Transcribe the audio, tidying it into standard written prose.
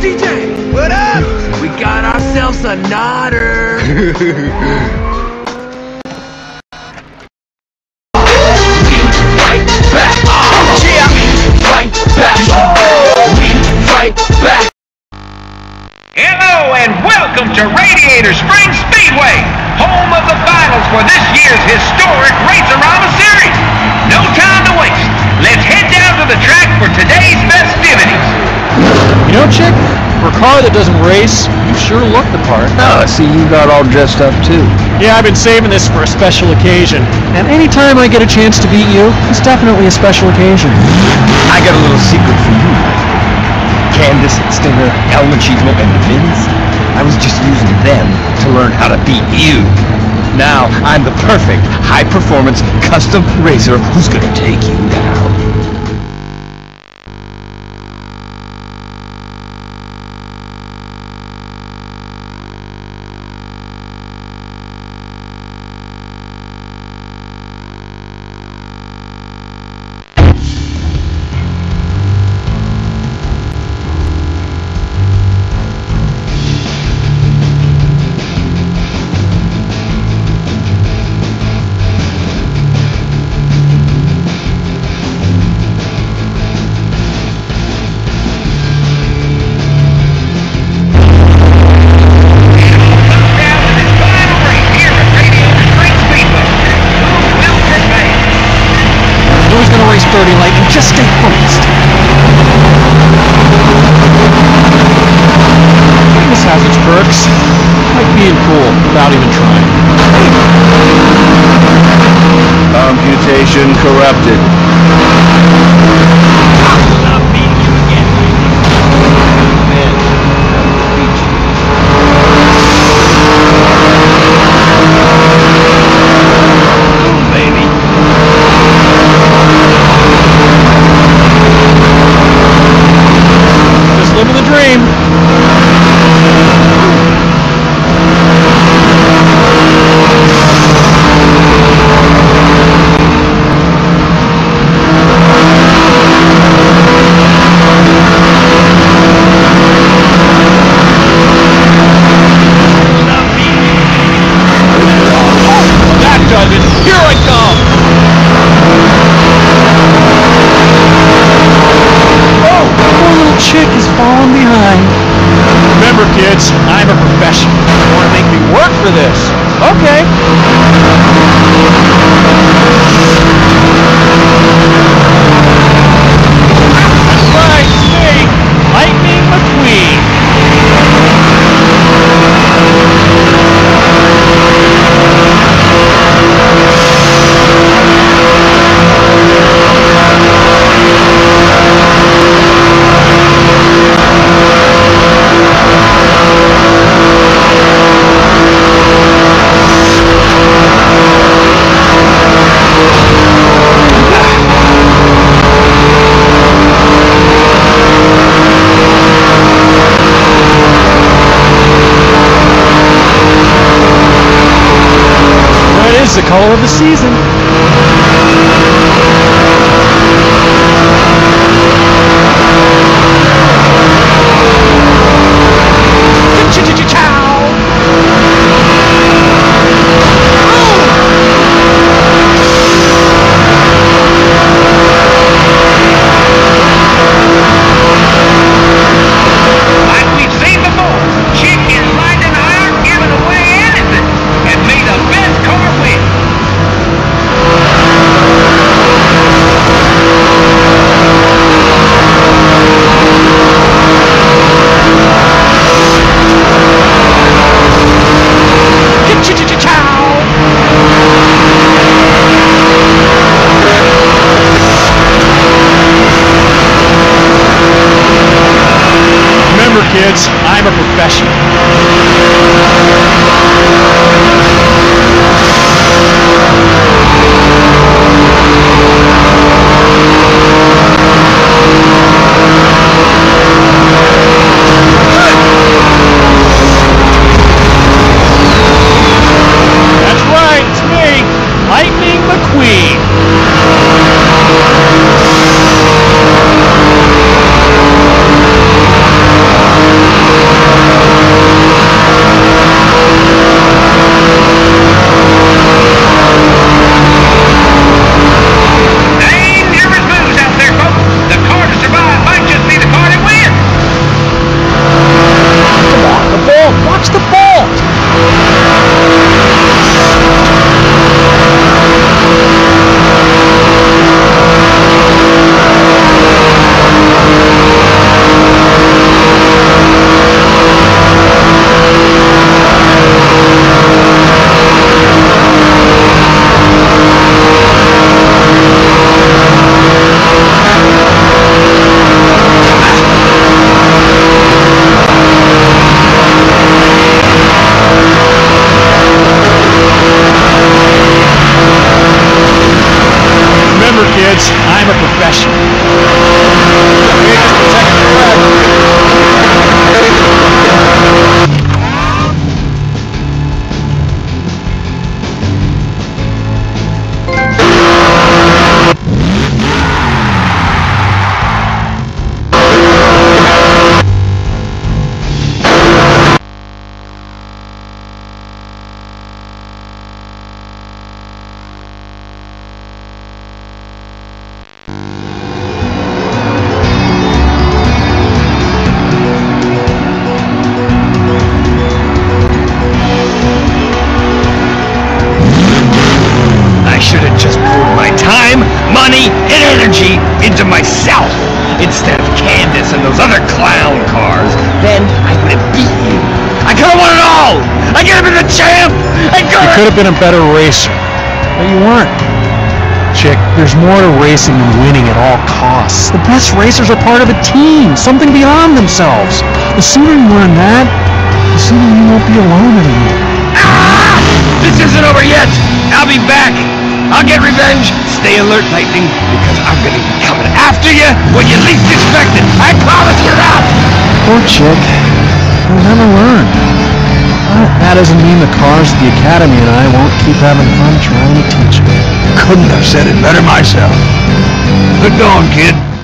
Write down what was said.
DJ, what up? We got ourselves a nodder. Hello and welcome to Radiator Springs Speedway, home of the finals for this year's historic Race-A-Rama Series. No time to waste. Let's head down to the track for today's festivities. You know, Chick, for a car that doesn't race, you sure look the part. Oh, see, you got all dressed up too. Yeah, I've been saving this for a special occasion. And anytime I get a chance to beat you, it's definitely a special occasion. I got a little secret for you. Candace, Stinger, El Machismo, and the Vins. I was just using them to learn how to beat you. Now, I'm the perfect high-performance custom racer who's gonna take you down. Light and just stay focused. This has its perks, like being cool without even trying. Computation corrupted. Stop beating you again. Man, beat you. Boom, baby. Living the dream. That does it. Here I come. Poor little chick is falling behind. Remember, kids, I'm a professional. You want to make me work for this? Okay. That's right, it's me, Lightning McQueen. The color of the season. Like we've seen before, Chick is riding iron, giving away anything, and may the best car win. money, and energy into myself instead of Candace and those other clown cars, then I would have beat you. I could have won it all! I could have been the champ! You could have been a better racer, but you weren't. Chick, there's more to racing than winning at all costs. The best racers are part of a team, something beyond themselves. The sooner you learn that, the sooner you won't be alone anymore. Ah! This isn't over yet! I'll be back! I'll get revenge! Stay alert, Lightning, because I'm gonna be coming after you when you least expect it! I promise you that! Poor Chick. You'll never learn. But that doesn't mean the cars at the Academy and I won't keep having fun trying to teach you. Couldn't have said it better myself. Good going, kid.